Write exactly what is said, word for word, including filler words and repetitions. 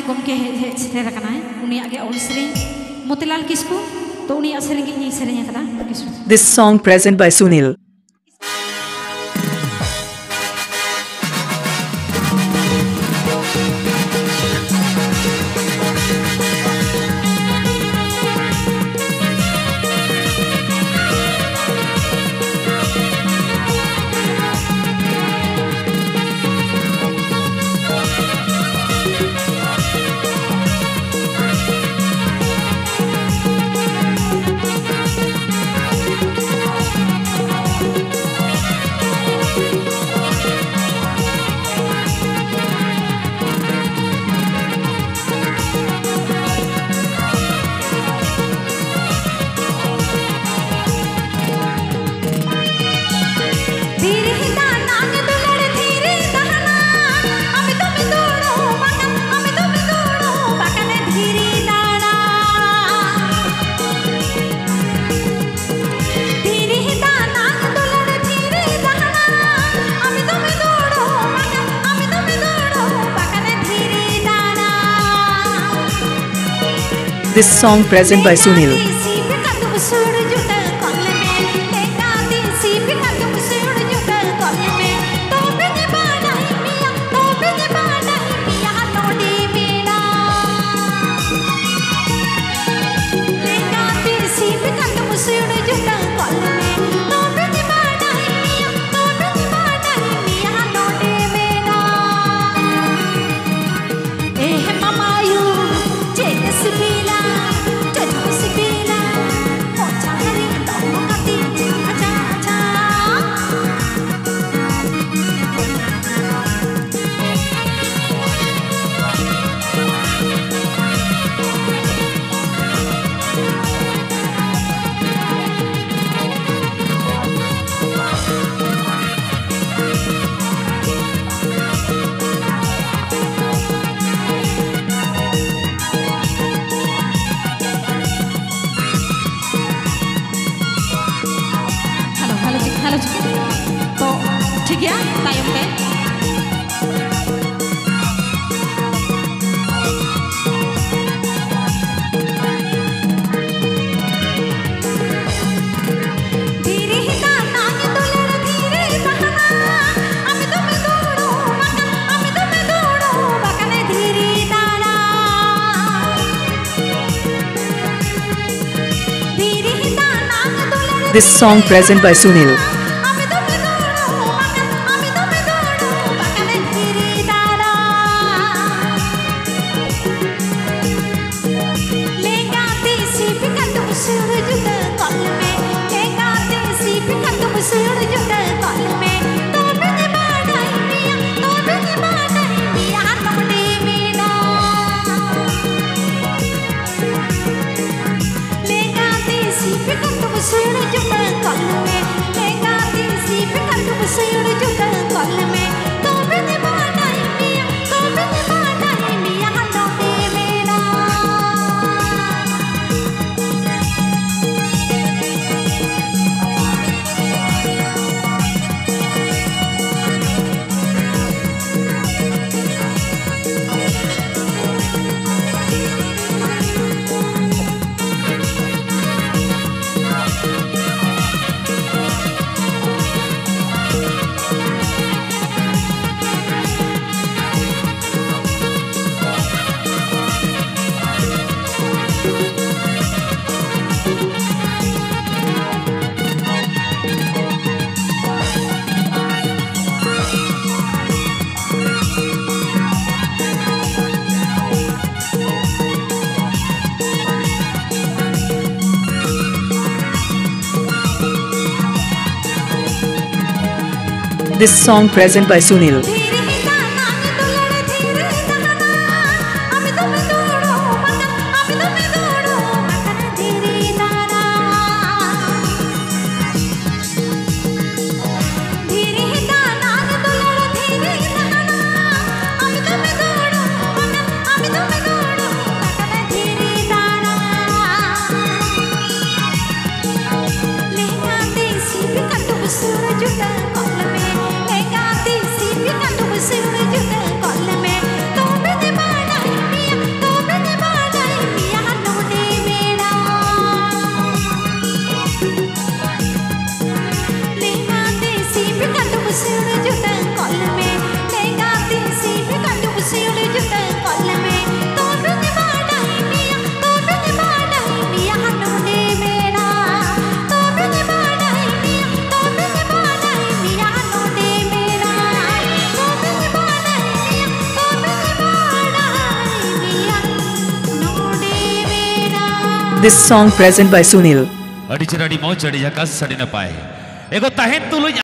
गमके हेज सेरेर कनाय उनिया गे ऑल सेरें मोतीलाल किस्कू तो उनिया सेरें गे इᱧ सेरें कदा। This song present by Sunil. This song present by Sunil. तो ठीक है तायम पे This song present by Sunil. This song present by Sunil. सिउड़ जुते कल में लेगा तीसी भी काटू सिउड़ जुते कल में तो बिन बाडाई मिया तो बिन बाडाई मिया हनुदे मेरा तो बिन बाडाई मिया तो बिन बाडाई मिया हनुदे मेरा तो बिन बाडाई मिया तो बिन बाडाई मिया हनुदे मेरा. This song present by Sunil. Adi cerah di mau jadi ya kas sadi napai. Ego tahen tuluy